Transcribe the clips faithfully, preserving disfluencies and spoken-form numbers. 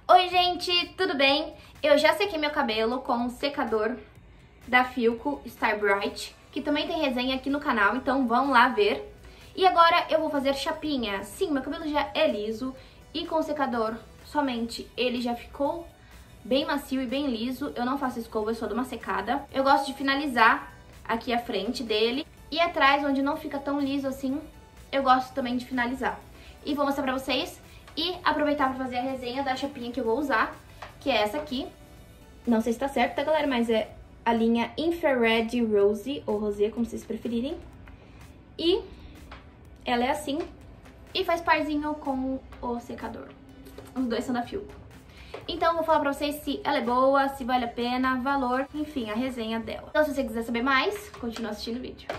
Oi gente, tudo bem? Eu já sequei meu cabelo com um secador da Filco Star Bright, que também tem resenha aqui no canal, então vão lá ver. E agora eu vou fazer chapinha. Sim, meu cabelo já é liso e com o secador somente ele já ficou bem macio e bem liso. Eu não faço escova, eu só dou uma secada. Eu gosto de finalizar aqui a frente dele e atrás, onde não fica tão liso assim, eu gosto também de finalizar. E vou mostrar pra vocês e aproveitar pra fazer a resenha da chapinha que eu vou usar, que é essa aqui. Não sei se tá certo, tá, galera? Mas é a linha Infrared Rose, ou Rosé, como vocês preferirem. E ela é assim e faz parzinho com o secador. Os dois são da Filco. Então, eu vou falar pra vocês se ela é boa, se vale a pena, valor, enfim, a resenha dela. Então, se você quiser saber mais, continua assistindo o vídeo.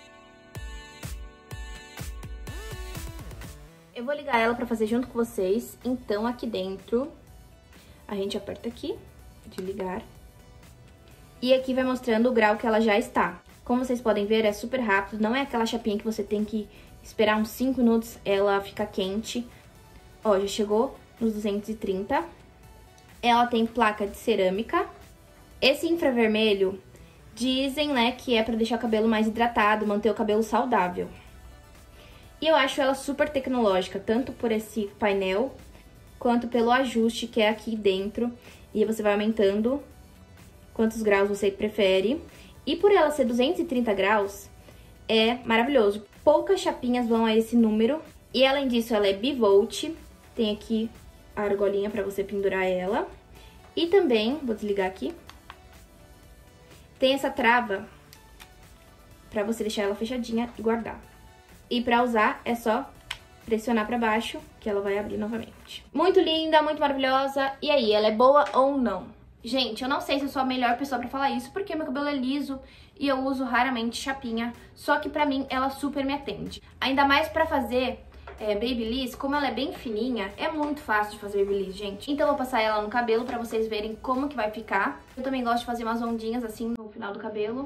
Eu vou ligar ela pra fazer junto com vocês. Então, aqui dentro, a gente aperta aqui, de ligar. E aqui vai mostrando o grau que ela já está. Como vocês podem ver, é super rápido. Não é aquela chapinha que você tem que esperar uns cinco minutos, ela fica quente. Ó, já chegou nos duzentos e trinta. Ela tem placa de cerâmica. Esse infravermelho, dizem, né, que é pra deixar o cabelo mais hidratado, manter o cabelo saudável. E eu acho ela super tecnológica, tanto por esse painel, quanto pelo ajuste que é aqui dentro. E você vai aumentando quantos graus você prefere. E por ela ser duzentos e trinta graus, é maravilhoso. Poucas chapinhas vão a esse número. E além disso, ela é bivolt. Tem aqui a argolinha pra você pendurar ela. E também, vou desligar aqui, tem essa trava pra você deixar ela fechadinha e guardar. E pra usar, é só pressionar pra baixo, que ela vai abrir novamente. Muito linda, muito maravilhosa. E aí, ela é boa ou não? Gente, eu não sei se eu sou a melhor pessoa pra falar isso, porque meu cabelo é liso e eu uso raramente chapinha. Só que pra mim, ela super me atende. Ainda mais pra fazer é, babyliss, como ela é bem fininha, é muito fácil de fazer babyliss, gente. Então eu vou passar ela no cabelo pra vocês verem como que vai ficar. Eu também gosto de fazer umas ondinhas assim no final do cabelo.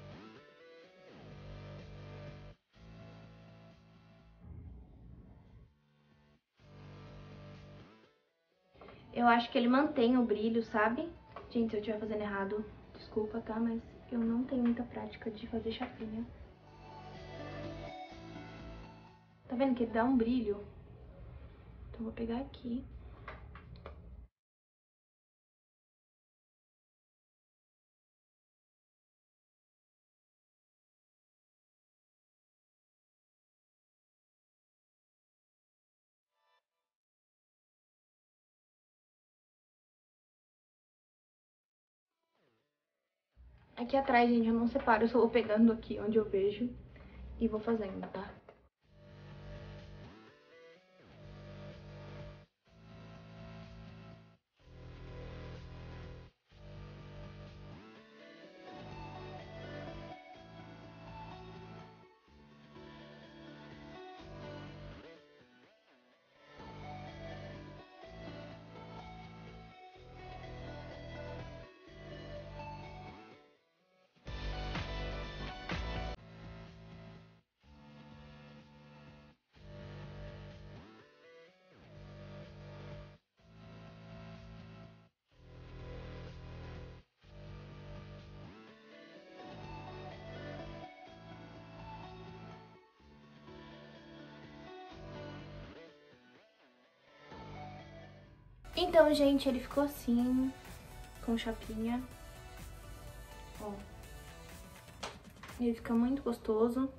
Eu acho que ele mantém o brilho, sabe? Gente, se eu estiver fazendo errado, desculpa, tá? Mas eu não tenho muita prática de fazer chapinha. Tá vendo que ele dá um brilho? Então eu vou pegar aqui. Aqui atrás, gente, eu não separo, eu só vou pegando aqui onde eu vejo e vou fazendo, tá? Então, gente, ele ficou assim, com chapinha. Ó. Ele fica muito gostoso.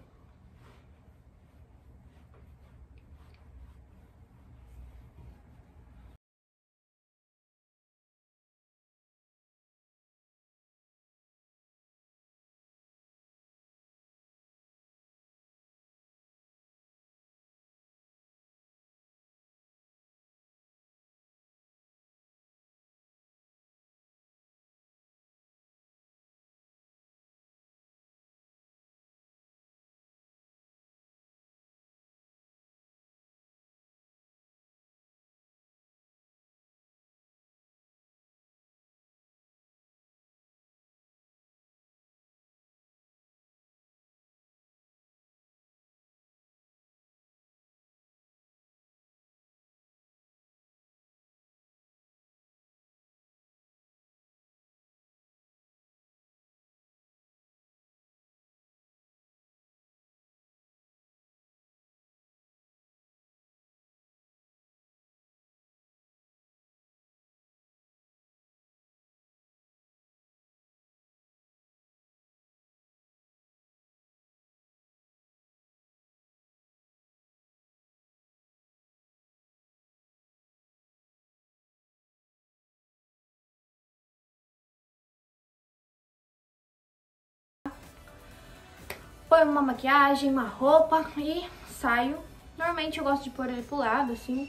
Põe uma maquiagem, uma roupa e saio. Normalmente eu gosto de pôr ele pro lado, assim.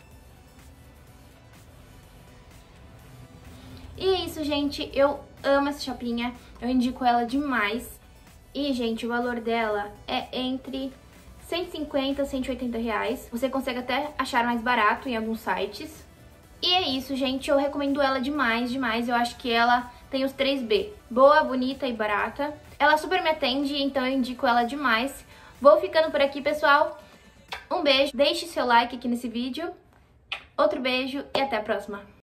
E é isso, gente. Eu amo essa chapinha. Eu indico ela demais. E, gente, o valor dela é entre cento e cinquenta e cento e oitenta reais. Você consegue até achar mais barato em alguns sites. E é isso, gente. Eu recomendo ela demais, demais. Eu acho que ela tem os três B. Boa, bonita e barata. Ela super me atende, então eu indico ela demais. Vou ficando por aqui, pessoal. Um beijo. Deixe seu like aqui nesse vídeo. Outro beijo e até a próxima.